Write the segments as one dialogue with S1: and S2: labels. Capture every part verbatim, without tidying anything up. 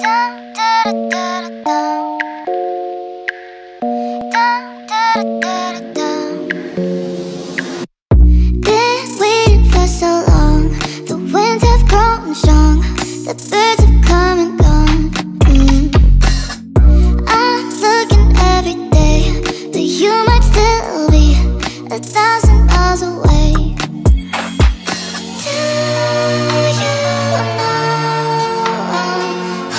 S1: Been waiting for so long. The winds have grown strong. The birds have come and gone. mm. I'm looking every day, but you might still be a thousand miles away. Do you know I'm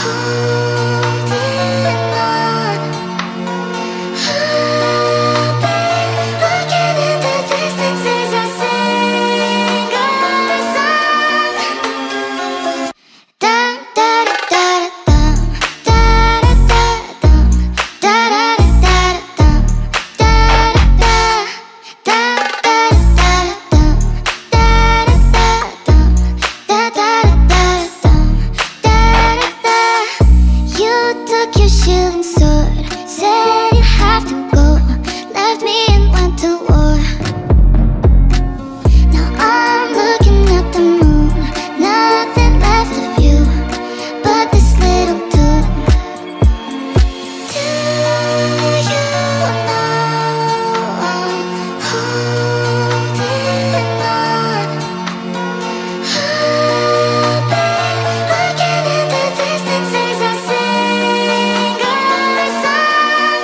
S1: holding on? I've been looking in the distance as I sing our song. Dum da da da dum, da da da dum, da da da dum, da da da da da dum, da da dum, da da da dum, da da. You took your shield and sword, said you have to go, left me and went to war. Now I'm looking at the moon, nothing left of you but this little tune. Do you know I'm holding on? I've been looking in the distance as I sing our song.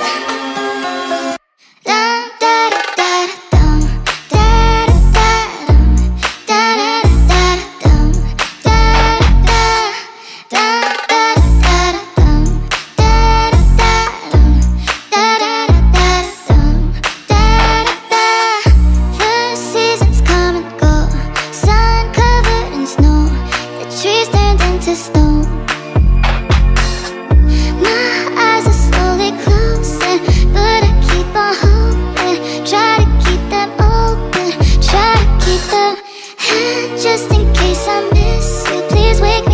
S1: Dum da da da dum, da da da dum, da da da dum, da da da da dum, da da da dum, da da da dum, da da. The seasons come and go, sun covered in snow, the trees turned into stone. My eyes are slowly closing, but I keep on hoping. Try to keep them open, try to keep them. And just in case I miss you, please wake